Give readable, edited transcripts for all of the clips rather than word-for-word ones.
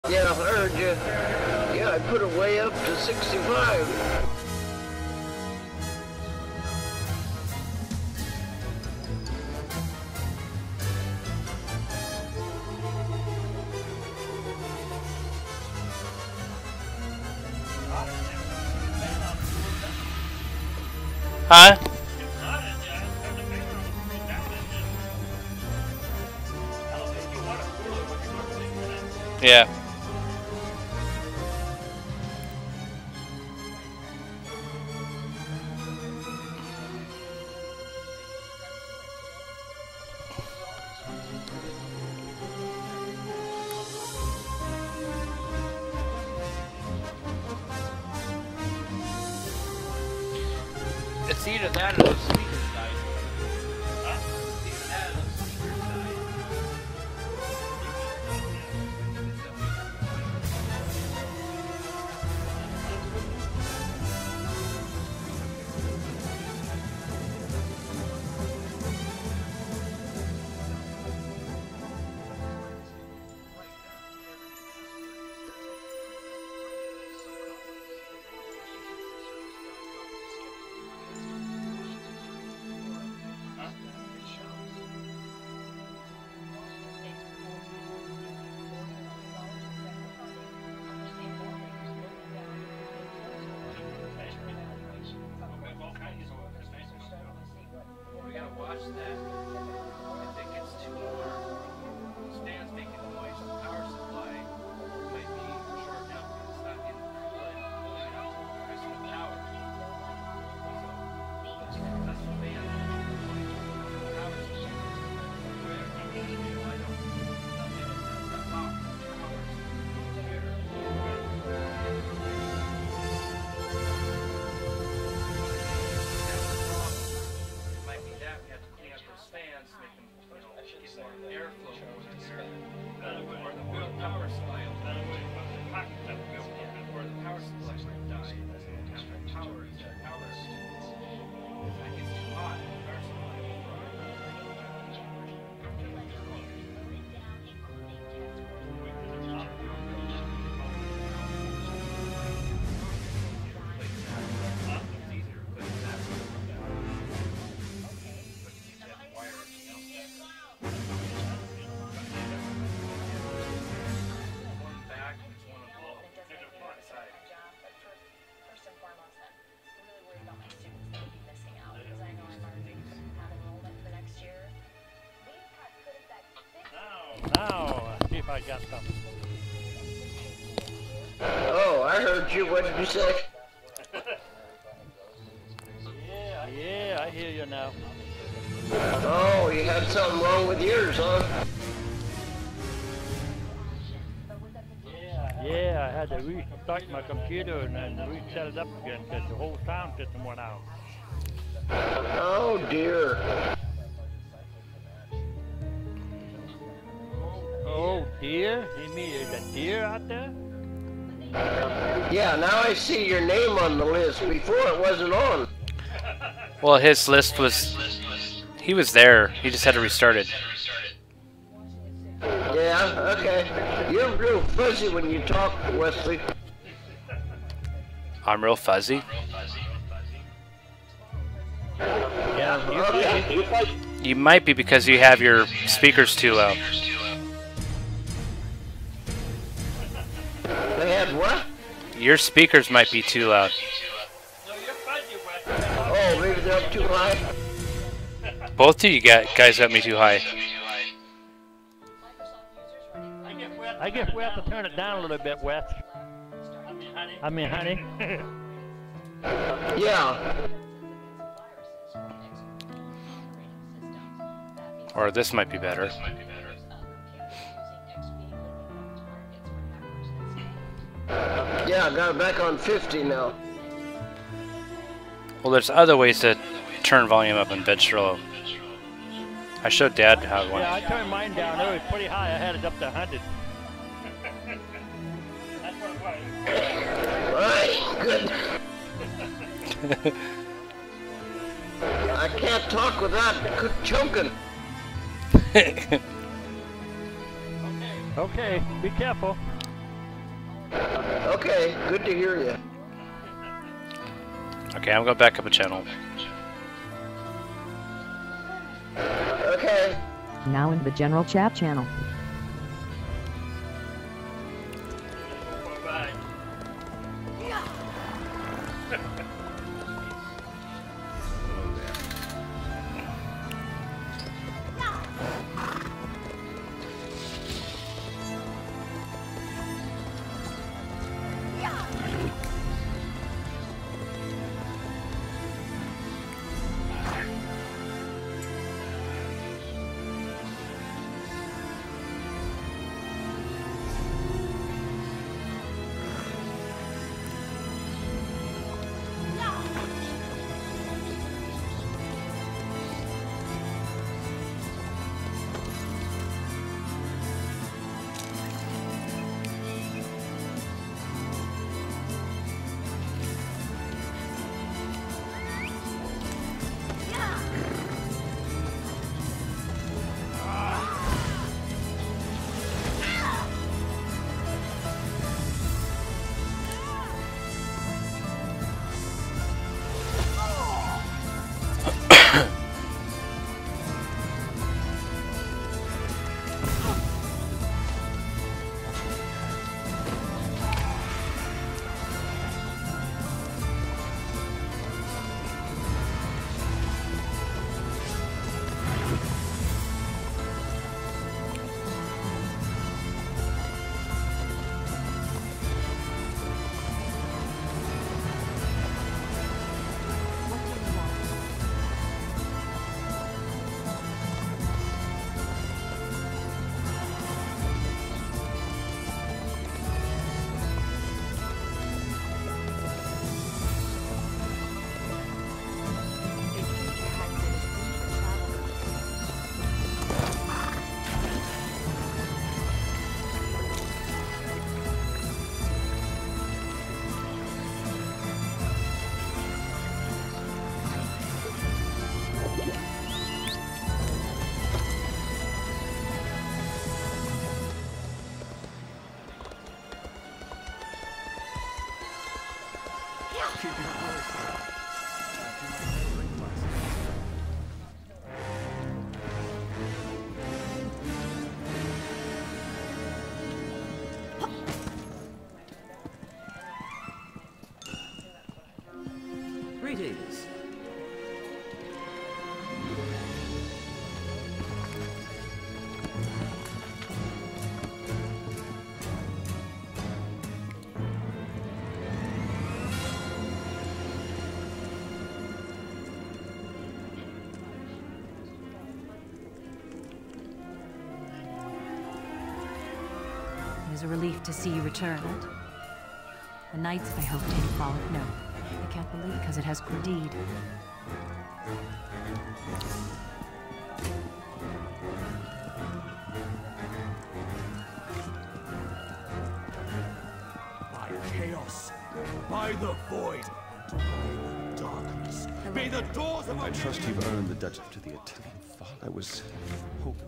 Yeah, I heard you. Yeah, I put it way up to 65. Huh? Yeah. It's either that or the speakers died. Huh? It's either that or the speakers died. We gotta watch that. If it gets too warm, stands making noise, the power supply might be shorting out because it's not getting cooling enough to increase the power. So that's the band. Power supply. Now, see if I got something. Oh, I heard you. What did you say? Yeah, I hear you now. Oh, you had something wrong with yours, huh? Yeah, I had to restart my computer and then reset it up again because the whole sound system went out. Oh, dear. Oh, deer? You mean there's a deer out there? Yeah, now I see your name on the list. Before it wasn't on. Well, his list was... He was there. He just had to restart it. Yeah, okay. You're real fuzzy when you talk, Wesley. I'm real fuzzy. Yeah, okay. You might be because you have your speakers too low. They had what? Your speakers might be too loud. Oh, maybe they're up too high? Both of you guys got me too high. I guess we have to turn it down a little bit, Wes. I mean, honey. Yeah. Or this might be better. Yeah, I got it back on 50 now. Well, there's other ways to turn volume up in Ventrilo. I showed Dad how one. Yeah, I turned mine down. It was pretty high. I had it up to 100. Right, good. I can't talk without choking. Okay, be careful. Okay, good to hear you. Okay, I'm going back up a channel. Okay. Now in the general chat channel. Greetings. It is a relief to see you returned. The knights I hoped had followed. No, I can't believe because it has indeed. By chaos, by the void, and by the darkness, may the doors of I trust you've earned the Dutch to the Italian father. I was hoping.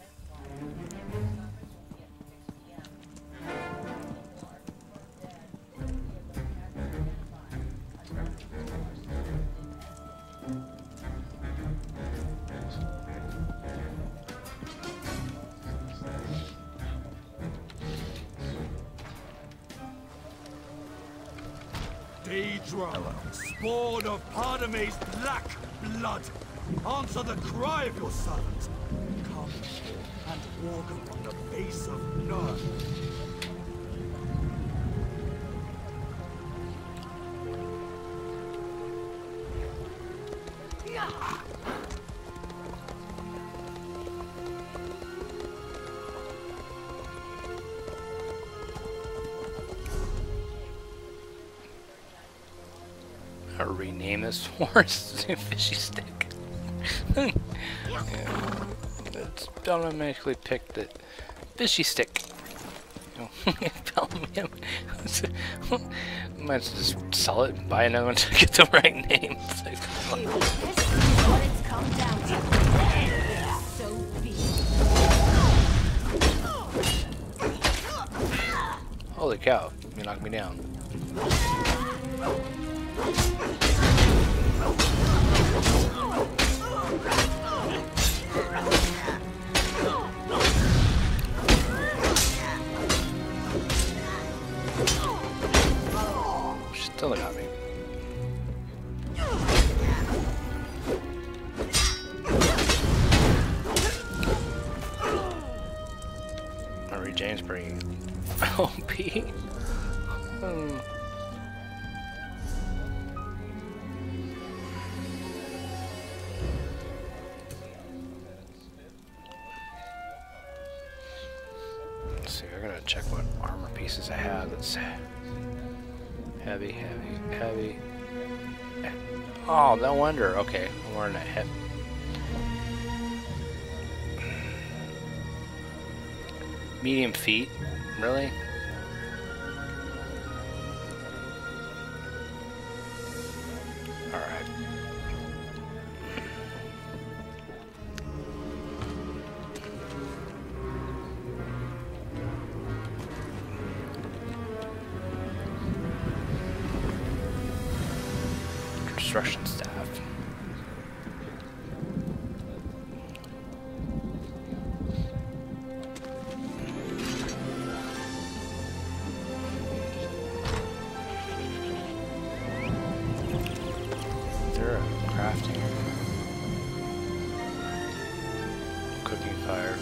Daedra, spawn of Pardame's black blood, answer the cry of your servant. Come and walk upon the face of Nurn. I'll rename this horse Fishy Stick. Yeah, it's automatically picked it. Fishy Stick. Might just sell it and buy another one to get the right name. This is what it's come down to. So be it. Holy cow, you knocked me down. Still got me. Mary Jane's pretty OP. Let's see, I'm gonna check what armor pieces I have. Let's see. Heavy, heavy, heavy. Oh, no wonder. Okay, I'm wearing a heavy. Medium feet? Really? Alright. Construction staff. Is there a crafting area? Cooking fire.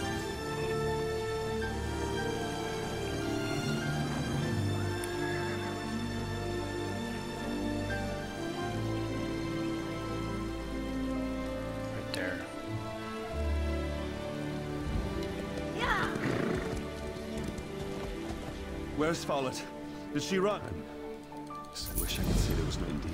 Where's Follett? Did she run? I wish I could say there was no indeed.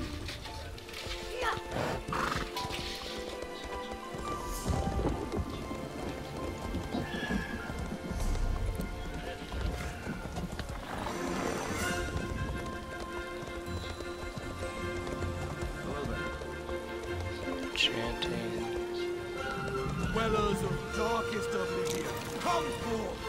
Chanting. Dwellers of darkest oblivion, come forth!